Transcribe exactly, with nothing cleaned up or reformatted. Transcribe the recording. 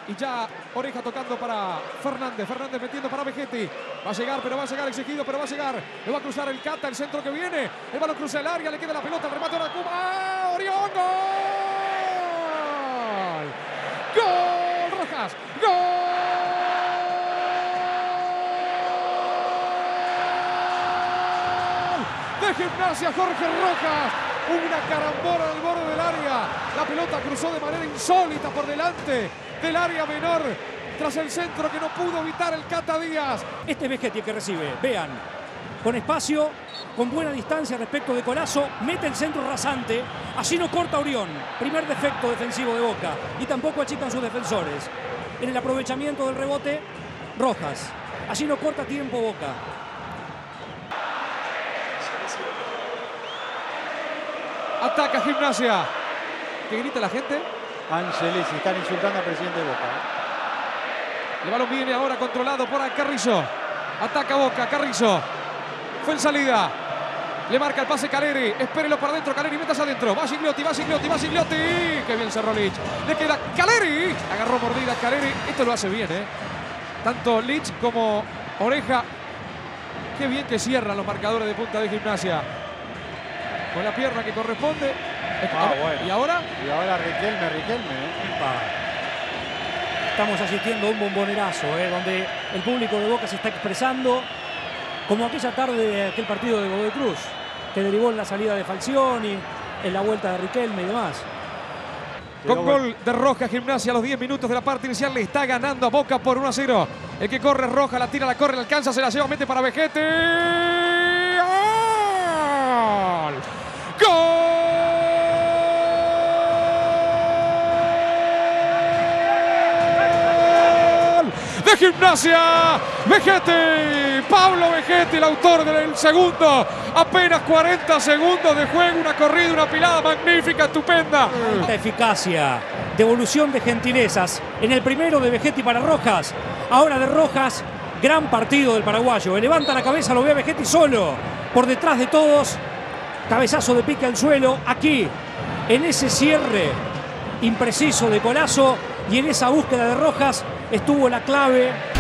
Y ya Oreja tocando para Fernández. Fernández metiendo para Vegetti. Va a llegar, pero va a llegar exigido, pero va a llegar. Le va a cruzar el Cata, el centro que viene. El balón cruza el área, le queda la pelota, el remate ahora Cuba. ¡Ah! ¡Orión! ¡Gol! ¡Gol! ¡Rojas! ¡Gol! De Gimnasia, Jorge Rojas. Una carambola al borde del área. La pelota cruzó de manera insólita por delante del área menor. Tras el centro que no pudo evitar el Cata Díaz. Este es Vegetti el que recibe. Vean. Con espacio, con buena distancia respecto de Collazo. Mete el centro rasante. Así no corta Orión. Primer defecto defensivo de Boca. Y tampoco achican sus defensores. En el aprovechamiento del rebote, Rojas. Así no corta tiempo Boca. Ataca Gimnasia. ¿Qué grita la gente? Angelici, están insultando al presidente de Boca. El balón viene ahora controlado por Carrizo. Ataca Boca, Carrizo. Fue en salida. Le marca el pase Caleri. Espérelo para adentro, Caleri, metas adentro. Va Gigliotti, va Gigliotti, va Gigliotti. Qué bien cerró Lich. Le queda Caleri. Agarró mordida Caleri. Esto lo hace bien, ¿eh? Tanto Lich como Oreja. Qué bien que cierran los marcadores de punta de Gimnasia. Con la pierna que corresponde. Ah, bueno. ¿Y ahora? Y ahora Riquelme, Riquelme. ¿eh? Estamos asistiendo a un bombonerazo, ¿eh? Donde el público de Boca se está expresando. Como aquella tarde de aquel partido de Godoy Cruz, que derivó en la salida de Falcioni, en la vuelta de Riquelme y demás. Con gol de Rojas, Gimnasia a los diez minutos de la parte inicial le está ganando a Boca por uno a cero. El que corre es Rojas, la tira, la corre, la alcanza, se la lleva, mete para Vegetti. ¡Gol! ¡Gol! De Gimnasia, Vegetti, Pablo Vegetti, el autor del segundo. Apenas cuarenta segundos de juego, una corrida, una pilada magnífica, estupenda. Esta eficacia, devolución de gentilezas. En el primero de Vegetti para Rojas, ahora de Rojas, gran partido del paraguayo. Levanta la cabeza, lo ve a Vegetti solo, por detrás de todos. Cabezazo de pique al suelo, aquí, en ese cierre impreciso de Collazo y en esa búsqueda de Rojas estuvo la clave